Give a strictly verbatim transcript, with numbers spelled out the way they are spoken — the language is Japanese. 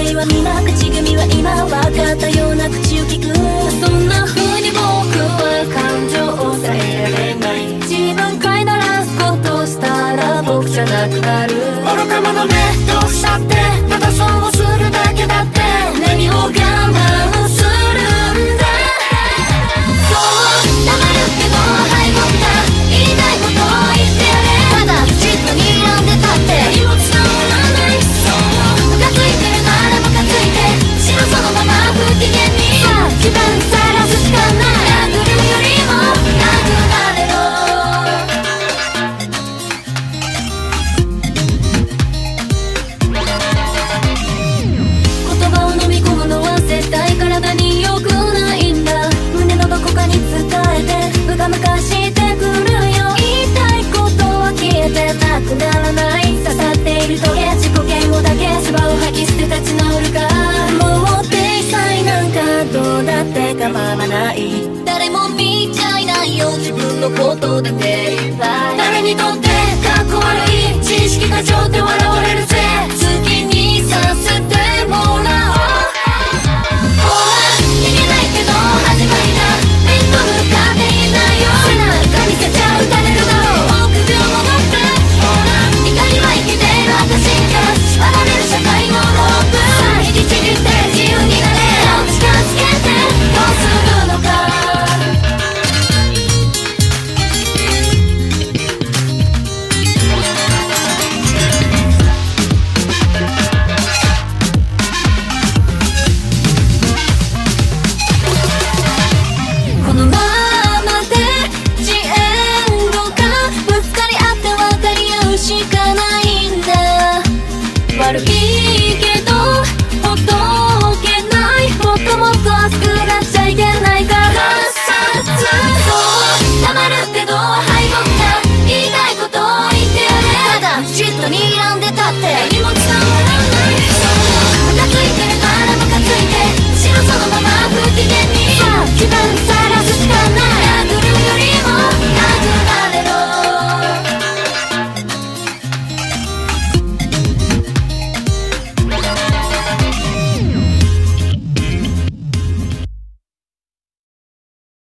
りは皆勝ち組は今分かったような口を聞く。そんな風に僕は感情を抑えられない。自分飼いならすことしたら僕じゃなくなる。愚か者ねどうしたってまたそうするだけだって。何を我慢するんだ。そう黙るけどはいもった言いたいことを言ってやれ。ただじっと睨んでたって今伝わらない。そうムカついてるならムカついて死ぬそのまま不機嫌に。さあ自分晒すしかない。殴るよりも殴られろ。言葉を飲み込むのは絶対体に良くないんだ。胸のどこかに伝えてムカムカしてくるよ。言いたいことは消えてなくならない。刺さっているトゲ自己嫌悪だけ唾を吐き捨て立ち直るか。もう体裁なんかどうだって構わない。誰も見ちゃいないよ自分のことだって。